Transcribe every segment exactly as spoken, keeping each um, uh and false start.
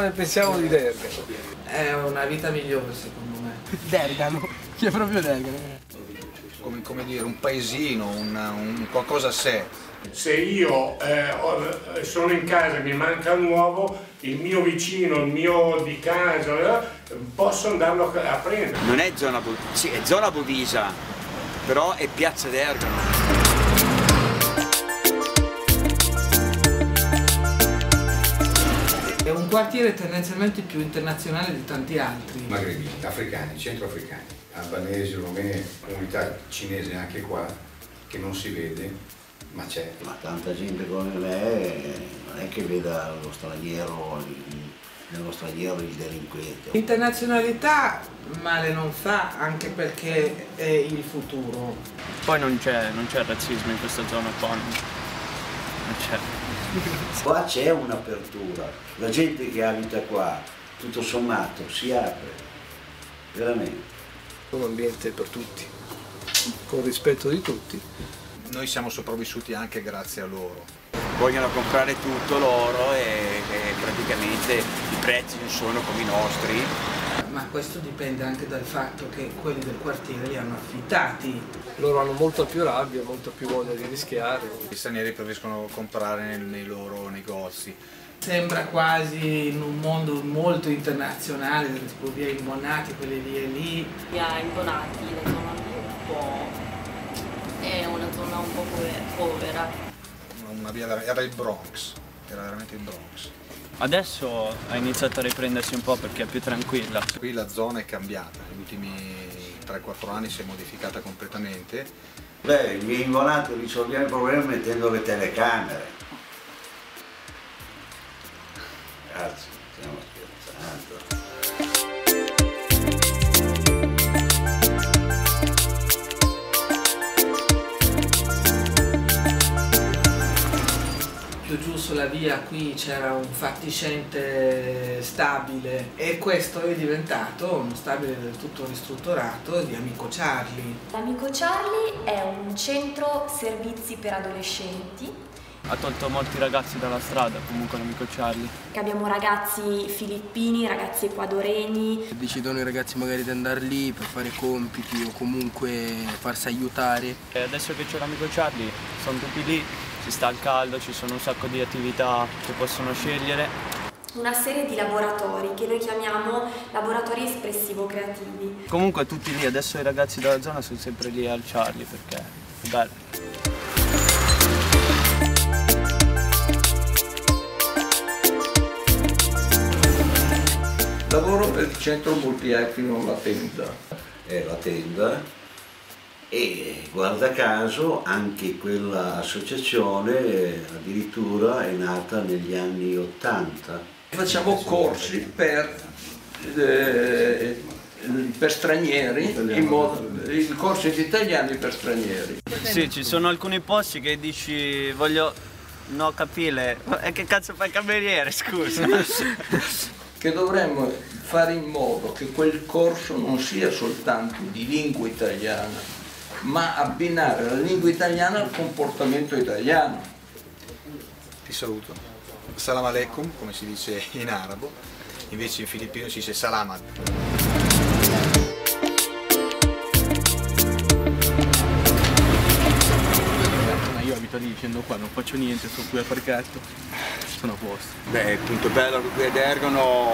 ne pensiamo di Dergano? È una vita migliore secondo me. Dergano, che è proprio Dergano. Come, come dire, un paesino, un, un qualcosa a sé. Se io eh, ho, sono in casa e mi manca un uovo, il mio vicino, il mio di casa, eh, posso andarlo a prendere. Non è zona, sì, è zona Bovisa, però è piazza Dergano. È un quartiere tendenzialmente più internazionale di tanti altri. Magrebini, africani, centroafricani, albanesi, romeni, comunità cinese anche qua, che non si vede, ma c'è. Ma tanta gente come me non è che veda lo straniero, nello straniero il delinquente. L'internazionalità male non fa, anche perché è il futuro. Poi non c'è non c'è razzismo in questa zona qua, non c'è. Qua c'è un'apertura, la gente che abita qua, tutto sommato, si apre, veramente. Un ambiente per tutti, con rispetto di tutti. Noi siamo sopravvissuti anche grazie a loro. Vogliono comprare tutto loro e, e praticamente i prezzi non sono come i nostri. Ma questo dipende anche dal fatto che quelli del quartiere li hanno affittati. Loro hanno molta più rabbia, molta più voglia di rischiare. Gli stranieri preferiscono comprare nel, nei loro negozi. Sembra quasi in un mondo molto internazionale, tipo via Imbonati, quelle vie lì. Via Imbonati, la zona lì un po' è una zona un po' povera. Una via, era il Bronx, era veramente il Bronx. Adesso ha iniziato a riprendersi un po' perché è più tranquilla. Qui la zona è cambiata, negli ultimi tre quattro anni si è modificata completamente. Beh, gli Imbonati risolviamo il problema mettendo le telecamere. Grazie, stiamo scherzando. Più giù sulla via qui c'era un fatiscente stabile e questo è diventato uno stabile del tutto ristrutturato di Amico Charlie. Amico Charlie è un centro servizi per adolescenti. Ha tolto molti ragazzi dalla strada, comunque l'Amico Charlie. Abbiamo ragazzi filippini, ragazzi ecuadoreni. Decidono i ragazzi magari di andare lì per fare compiti o comunque farsi aiutare. E adesso che c'è l'Amico Charlie, sono tutti lì, si sta al caldo, ci sono un sacco di attività che possono scegliere. Una serie di laboratori che noi chiamiamo laboratori espressivo-creativi. Comunque tutti lì, adesso i ragazzi della zona sono sempre lì al Charlie perché è bello. Lavoro per il centro multietnico La Tenda. È la tenda e guarda caso anche quella associazione addirittura è nata negli anni ottanta. Facciamo corsi per, eh, per stranieri, in modo, il corso di italiani per stranieri. Sì, ci sono alcuni posti che dici voglio no capire, e che cazzo fai cameriere, scusa? Che dovremmo fare in modo che quel corso non sia soltanto di lingua italiana, ma abbinare la lingua italiana al comportamento italiano. Ti saluto. Salam alaikum, come si dice in arabo, invece in filippino si dice salamat. Io abito lì, scendo qua, non faccio niente, sto qui al parchetto, sono a posto. Beh, il punto bello qui a Dergano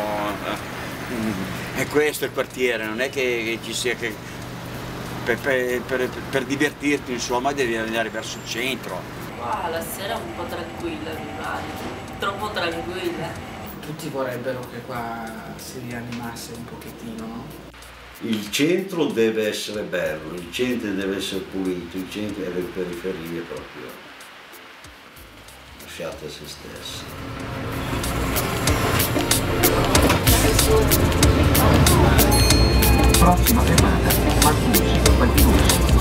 è questo il quartiere, non è che, che ci sia che per, per, per, per divertirti, insomma, devi andare verso il centro. Qua la sera è un po' tranquilla, mi pare, troppo tranquilla. Tutti vorrebbero che qua si rianimasse un pochettino, no? Il centro deve essere bello, il centro deve essere pulito, il centro e le periferie proprio lasciate a se stesse. Prossima fermata, Marcucci, Valdilucci.